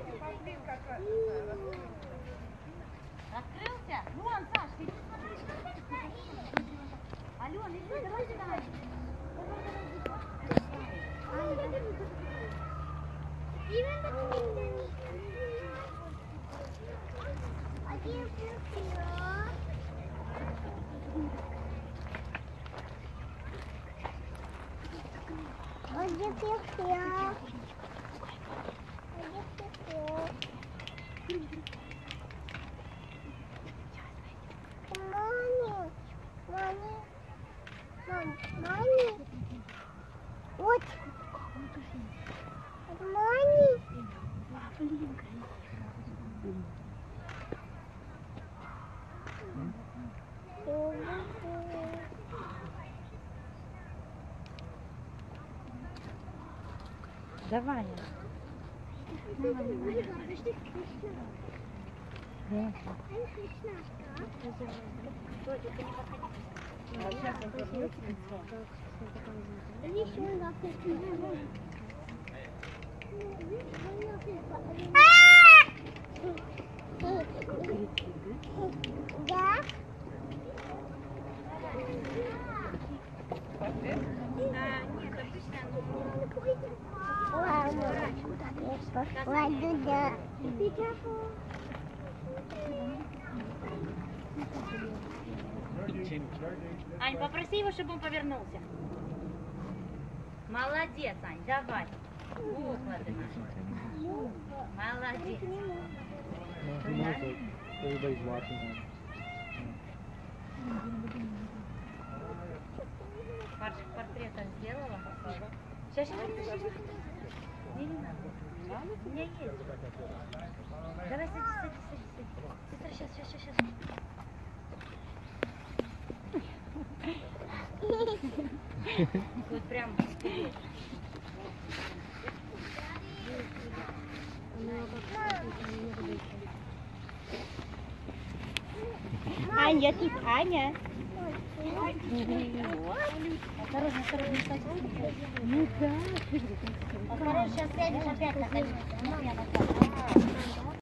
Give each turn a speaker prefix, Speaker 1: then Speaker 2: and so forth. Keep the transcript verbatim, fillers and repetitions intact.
Speaker 1: Открылся? Вон, Саш, ты не смотри. Алена, иди, давай сюда.
Speaker 2: Вот. Мани.
Speaker 1: Давай.
Speaker 2: Да? Ладно, да.
Speaker 1: Ань, попроси его, чтобы он повернулся. Молодец, Ань, давай. Уклади наши. Молодец.
Speaker 3: Everybody's watching him.
Speaker 1: Портрета сделала? Сейчас, сейчас, сейчас. Не, не надо. У меня есть. Давай, садись, садись, садись. Сестра, сейчас, сейчас, сейчас, сейчас. Вот прям.
Speaker 2: Аня, тут Аня.
Speaker 1: Осторожно, осторожно, осторожно.
Speaker 2: Ну да.
Speaker 1: Осторожно, сейчас сядешь опять на колени.